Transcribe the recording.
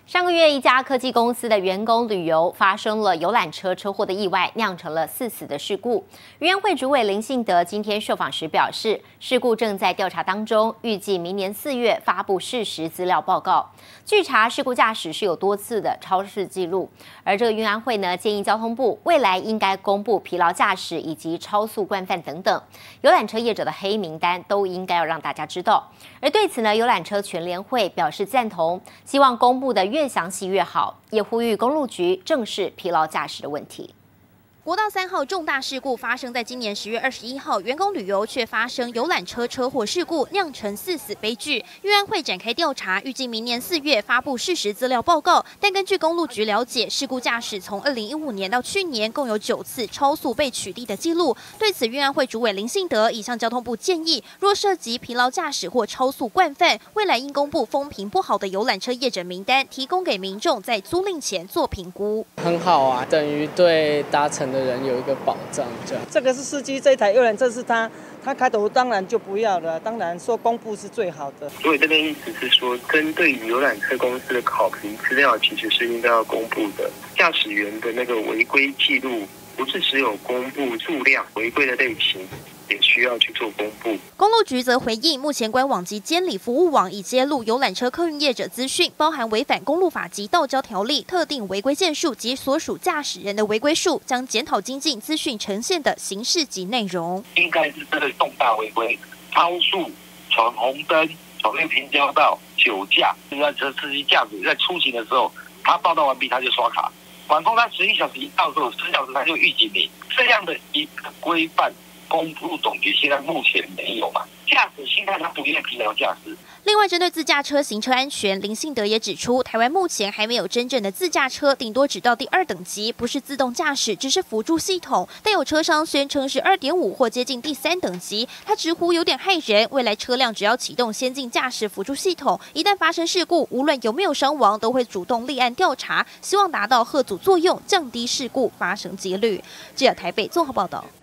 上个月，一家科技公司的员工旅游发生了游览车车祸的意外，酿成了4死的事故。渔安会主委林信德今天受访时表示，事故正在调查当中，预计明年4月发布事实资料报告。据查，事故驾驶是有多次的超视记录，而这个渔安会呢建议交通部未来应该公布疲劳驾驶以及超速惯犯等等游览车业者的黑名单，都应该要让大家知道。而对此呢，游览车全联会表示赞同，希望公布的越详细越好，也呼吁公路局正视疲劳驾驶的问题。 国道3号重大事故发生在今年10月21号，员工旅游却发生游览车车祸事故，酿成4死悲剧。渔安会展开调查，预计明年4月发布事实资料报告。但根据公路局了解，事故驾驶从2015年到去年共有9次超速被取缔的记录。对此，渔安会主委林信德已向交通部建议，若涉及疲劳驾驶或超速惯犯，未来应公布风评不好的游览车业者名单，提供给民众在租赁前做评估。 很好啊，等于对搭乘的人有一个保障， 这个是司机这台游览车是他开头当然就不要了，当然说公布是最好的。 所以这边意思是说，针对游览车公司的考评资料，其实是应该要公布的。驾驶员的那个违规记录，不是只有公布数量，违规的类型也需要去做公布。 公路局则回应，目前官网及监理服务网已揭露游览车客运业者资讯，包含违反公路法及道交条例特定违规件数及所属驾驶人的违规数，将检讨精进资讯呈现的形式及内容。 应该是这类重大违规、超速、闯红灯、闯越平交道、酒驾，游览车司机驾驶在出行的时候，他报到完毕他就刷卡，管控他11小时一到之后，10小时他就预警你，这样的一个规范。公路总局现在目前没有嘛？驾驶心态他不愿疲劳驾驶。 另外，针对自驾车行车安全，林信德也指出，台湾目前还没有真正的自驾车，顶多只到第2等级，不是自动驾驶，只是辅助系统。但有车商宣称是2.5或接近第3等级，他直呼有点害人。未来车辆只要启动先进驾驶辅助系统，一旦发生事故，无论有没有伤亡，都会主动立案调查，希望达到吓阻作用，降低事故发生几率。记者台北综合报道。